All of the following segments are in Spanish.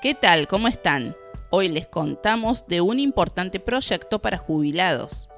¿Qué tal? ¿Cómo están? Hoy les contamos de un importante proyecto para jubilados.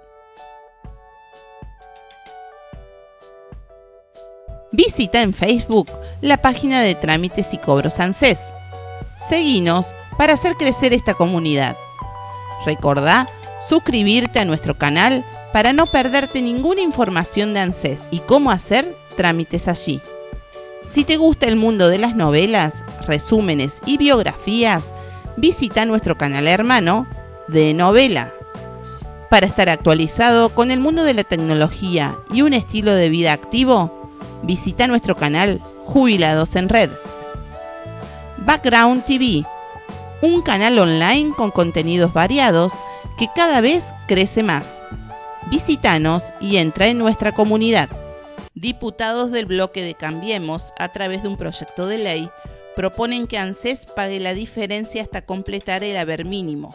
Visita en Facebook la página de Trámites y Cobros ANSES. Seguinos para hacer crecer esta comunidad. Recordá suscribirte a nuestro canal para no perderte ninguna información de ANSES y cómo hacer trámites allí. Si te gusta el mundo de las novelas, resúmenes y biografías, visita nuestro canal hermano de Novela. Para estar actualizado con el mundo de la tecnología y un estilo de vida activo, visita nuestro canal Jubilados en Red. Background TV, un canal online con contenidos variados que cada vez crece más. Visítanos y entra en nuestra comunidad. Diputados del bloque de Cambiemos, a través de un proyecto de ley, proponen que ANSES pague la diferencia hasta completar el haber mínimo,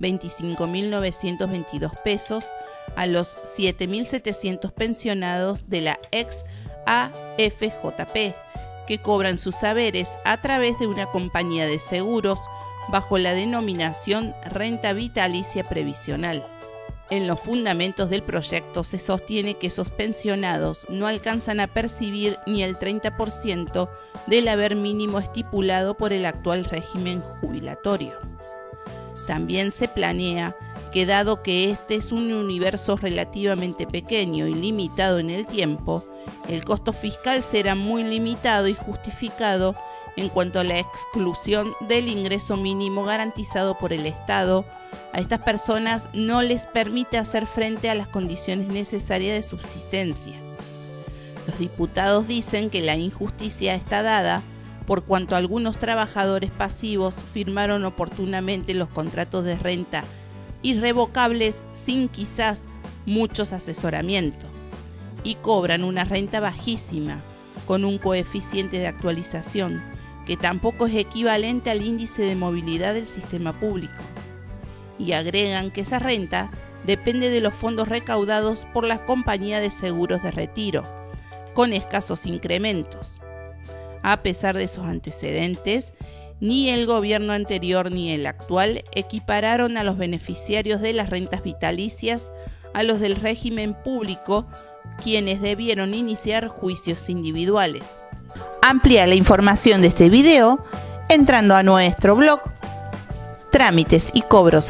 25.922 pesos, a los 7.700 pensionados de la ex AFJP, que cobran sus haberes a través de una compañía de seguros bajo la denominación Renta Vitalicia Previsional. En los fundamentos del proyecto se sostiene que esos pensionados no alcanzan a percibir ni el 30% del haber mínimo estipulado por el actual régimen jubilatorio. También se planea que, dado que este es un universo relativamente pequeño y limitado en el tiempo, el costo fiscal será muy limitado y justificado en cuanto a la exclusión del ingreso mínimo garantizado por el Estado. A estas personas no les permite hacer frente a las condiciones necesarias de subsistencia. Los diputados dicen que la injusticia está dada por cuanto algunos trabajadores pasivos firmaron oportunamente los contratos de renta irrevocables sin quizás muchos asesoramientos y cobran una renta bajísima con un coeficiente de actualización que tampoco es equivalente al índice de movilidad del sistema público. Y agregan que esa renta depende de los fondos recaudados por la compañía de seguros de retiro, con escasos incrementos. A pesar de esos antecedentes, ni el gobierno anterior ni el actual equipararon a los beneficiarios de las rentas vitalicias a los del régimen público, quienes debieron iniciar juicios individuales. Amplía la información de este video entrando a nuestro blog trámites y cobros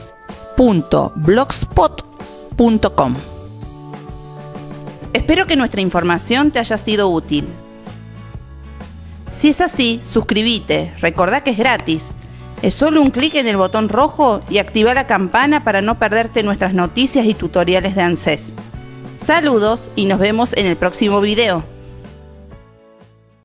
anses.blogspot.com. Espero que nuestra información te haya sido útil. Si es así, suscríbete, recordá que es gratis. Es solo un clic en el botón rojo y activa la campana para no perderte nuestras noticias y tutoriales de ANSES. Saludos y nos vemos en el próximo video.